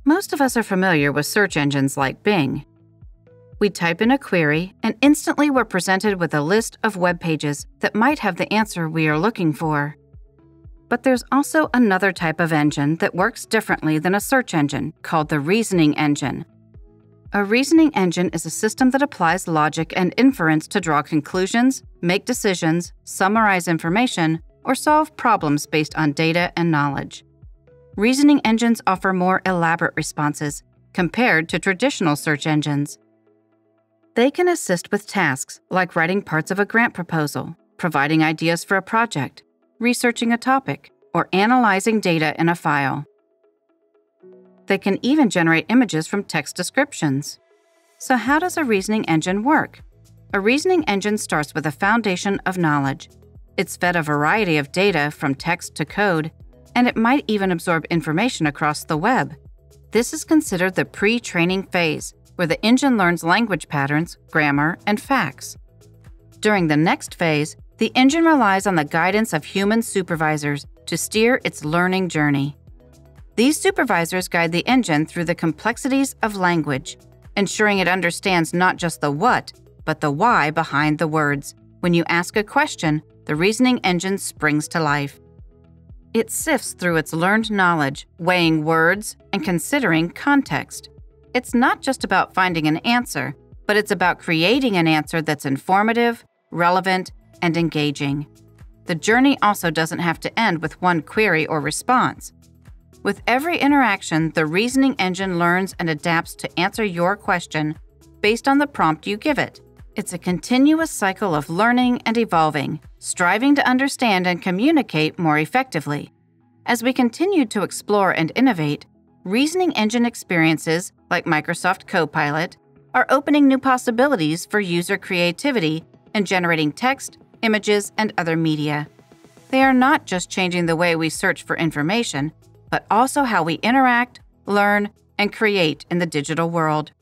Most of us are familiar with search engines like Bing. We type in a query, and instantly we're presented with a list of web pages that might have the answer we are looking for. But there's also another type of engine that works differently than a search engine, called the reasoning engine. A reasoning engine is a system that applies logic and inference to draw conclusions, make decisions, summarize information, or solve problems based on data and knowledge. Reasoning engines offer more elaborate responses compared to traditional search engines. They can assist with tasks like writing parts of a grant proposal, providing ideas for a project, researching a topic, or analyzing data in a file. They can even generate images from text descriptions. So how does a reasoning engine work? A reasoning engine starts with a foundation of knowledge. It's fed a variety of data from text to code, and it might even absorb information across the web. This is considered the pre-training phase, where the engine learns language patterns, grammar, and facts. During the next phase, the engine relies on the guidance of human supervisors to steer its learning journey. These supervisors guide the engine through the complexities of language, ensuring it understands not just the what, but the why behind the words. When you ask a question, the reasoning engine springs to life. It sifts through its learned knowledge, weighing words and considering context. It's not just about finding an answer, but it's about creating an answer that's informative, relevant, and engaging. The journey also doesn't have to end with one query or response. With every interaction, the reasoning engine learns and adapts to answer your question based on the prompt you give it. It's a continuous cycle of learning and evolving, striving to understand and communicate more effectively. As we continue to explore and innovate, reasoning engine experiences, like Microsoft Copilot, are opening new possibilities for user creativity and generating text, images, and other media. They are not just changing the way we search for information, but also how we interact, learn, and create in the digital world.